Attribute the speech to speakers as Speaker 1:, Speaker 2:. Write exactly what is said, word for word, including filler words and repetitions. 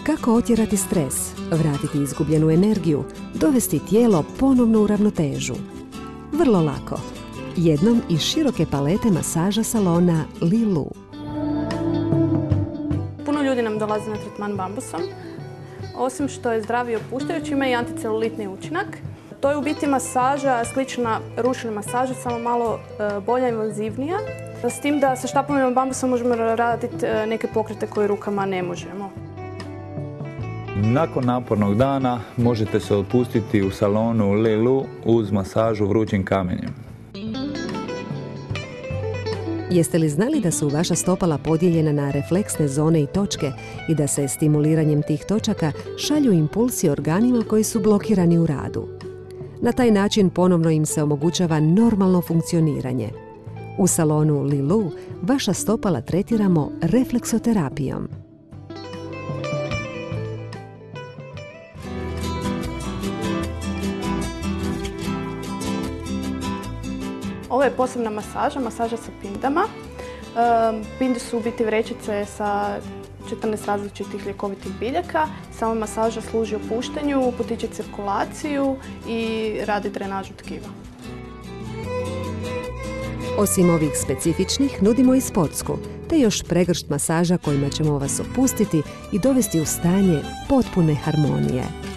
Speaker 1: Kako otjerati stres, vratiti izgubljenu energiju, dovesti tijelo ponovno u ravnotežu? Vrlo lako. Jednom iz široke palete masaža salona Lilu.
Speaker 2: Puno ljudi nam dolazi na tretman bambusom. Osim što je zdravi i opuštajući, ima i anticelulitni učinak. To je u biti masaža slična ručnoj masaži, samo malo bolja i invazivnija. S tim da sa štapovima bambusa možemo raditi neke pokrete koje rukama ne možemo.
Speaker 3: Nakon napornog dana možete se otpustiti u salonu Lilu uz masažu vrućim kamenjem.
Speaker 1: Jeste li znali da su vaša stopala podijeljena na refleksne zone i točke i da se stimuliranjem tih točaka šalju impulsi organima koji su blokirani u radu? Na taj način ponovno im se omogućava normalno funkcioniranje. U salonu Lilu vaša stopala tretiramo refleksoterapijom.
Speaker 2: Ovo je posebna masaža, masaža sa pindama. Pinde su u biti vrećice sa četrnaest različitih ljekovitih biljaka. Sama masaža služi opuštanju, potiče cirkulaciju i radi drenažu tkiva.
Speaker 1: Osim ovih specifičnih, nudimo i sportsku, te još pregršt masaža kojima ćemo vas opustiti i dovesti u stanje potpune harmonije.